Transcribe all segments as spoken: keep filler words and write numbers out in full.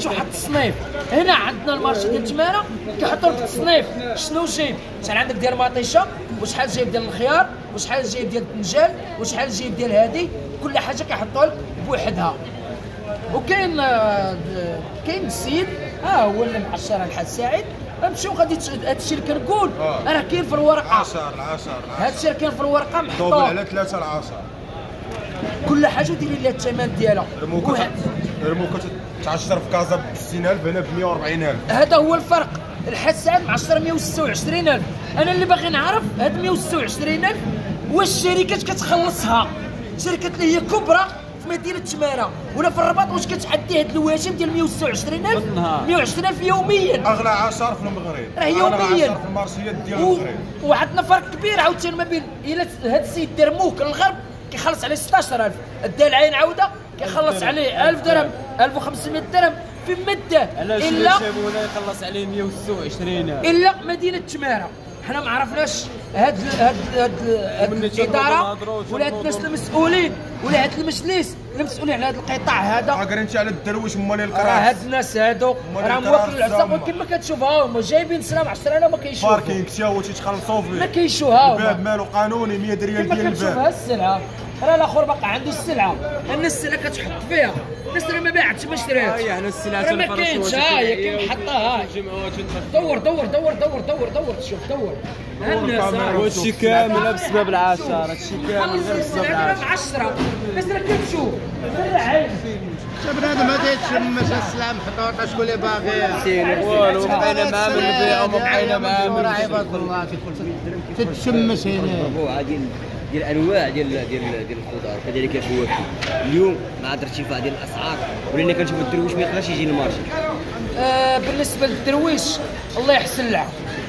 شفتوا حط التصنيف. هنا عندنا المارشي ديال التماره كيحطوا لك التصنيف شنو جايب، شحال عندك ديال المطيشه، وشحال جايب ديال الخيار، وشحال جايب ديال الدنجال، وشحال جايب ديال هادي، كل حاجه كيحطوا لك بوحدها. وكاين كاين السيد ها هو اللي معشر الحاج سعيد. نمشيو غادي هادشي اللي كنقول راه كاين في الورقه عشرة العشرة هادشي اللي كاين في الورقه محطوط طوبل على ثلاثة العشرة. كل حاجه ديري لها الثمن ديالها. رموكه رموكه تعشر في كازا ب ستين ألف هنا ب مية وأربعين ألف. هذا هو الفرق. الحاج سعد معشر مية وستة وعشرين ألف. انا اللي باغي نعرف هاد مية وستة وعشرين ألف واش الشركات كتخلصها، شركات اللي هي كبرى في مدينه تماره ولا في الرباط، واش كتعدي هاد الواجب ديال مية وستة وعشرين ألف مية وعشرين ألف يوميا؟ اغلى عشر في المغرب راه يوميا في المارشيات ديال المغرب. وعندنا فرق كبير عاوتاني ما بين الا هاد السيد درموك الغرب كيخلص عليه ستاشر ألف، دا العين عوده كيخلص عليه ألف درهم ألف وخمسمية درهم في مده. الا يخلص عليه مية وستة وعشرين الا مدينه تماره. حنا ما عرفناش هاد هاد هاد, هاد الاداره ولا هاد الناس المسؤولين ولا هاد المجلس المسؤولين على هاد القطاع هذا. قادرين انت على الدرويش هما اللي راه هاد الناس هادو راه موكل العصابه كما كتشوفها هما جايبين سلام عشرة آلاف ما كيشوفوا. باركينغ تا هو تيتخلصوا فيه ما كيشوفها الباب مالو قانوني مية ريال كما ديال كتشوفها الباب. السلعه. راه الاخر باقي عنده السلعه، ان السلعه كتحط فيها الناس راه ما باعتش ما شريتش. ها هي السلعه راه ما كاينش. ها هي كاين محطها. دور دور دور دور دور دور تشوف دور ها الناس. هادشي كامل بسبب العشرة، هادشي كامل غير بسبب العشرة. عشرة الناس راه كتشوف غير عين. بنادم ما تيتشمش السلعه محطوطه شكون اللي باغي والو بقينا معاه من البيع وما بقينا معاه من عباد الله تتشمس هنا. مجموعه ديال ديال الانواع ديال ديال ديال الخضار كذلك الفواكه. اليوم مع ارتفاع ديال الاسعار ولينا كنشوف الدرويش ما يقدرش يجي للمارشي. آه بالنسبه للدرويش الله يحسن لها.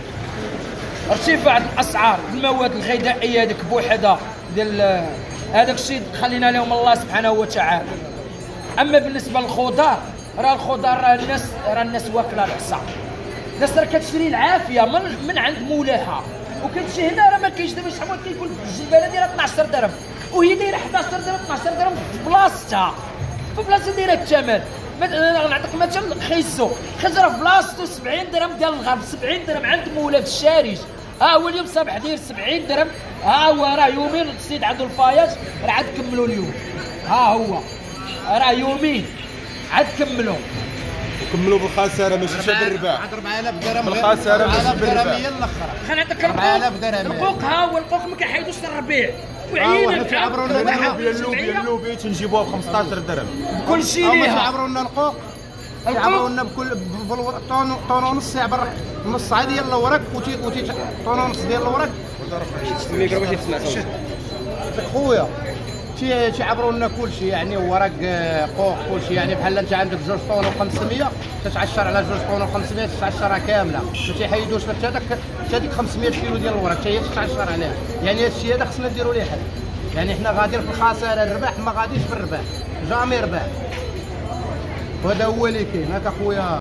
ارتفاع الاسعار المواد الغذائيه هذيك بوحدها ديال هذاك الشيء خلينا لهم الله سبحانه وتعالى. اما بالنسبه للخضار راه الخضار راه الناس راه الناس واكله العصا. الناس راه كتشري العافيه من من عند مولاها، وكتمشي هنا راه ما كاينش. دابا شحال واحد كيقول الجلبانه دايره اثناش درهم وهي دايره حداش درهم اثناش درهم في بلاصتها، في بلاصه دايره الثمن. نعطيك مثال خيسو خزره في بلاصتو سبعين درهم ديال الغرب، سبعين درهم عند مولا في الشارج. ها هو اليوم صباح داير سبعين درهم. ها هو راه يومين السيد عنده الفاياج راه عاد كملوا اليوم. ها هو راه يومين عاد كملوا كملوا بالخساره ماشي بالربح. عاد أربعة آلاف درهم بالخساره ماشي بالربح. هي الاخر خلينا نعطيك القوق. ها هو القوق ما كيحيدوش الربيع وعينا تعبروا لنا اللوبيا اللوبيا اللوبيا تنجيبوها ب خمسطاش درهم كل شيء هما ليها. تعبروا لنا القوق تعبروا لنا بكل طون طون ونص يعبر نص عادي ديال الورق وتي وتي طون ونص ديال الورق. الميكرو باش تسمع خويا تي تيعبروا لنا كل شيء يعني ورق قوق كل شيء يعني بحال انت عندك جوج طون وخمسمية تتعشر على جوج طون وخمسمية تتعشرها كامله ما تيحيدوش حتى داك حتى ديك خمسمية كيلو ديال الورق حتى هي تتعشر عليها. يعني هذا الشيء هذا خصنا نديروا ليه حل. يعني حنا غاديين في الخساره الربح ما غاديش في الربح جامي ربح. وهذا هو اللي كاين هاك اخويا.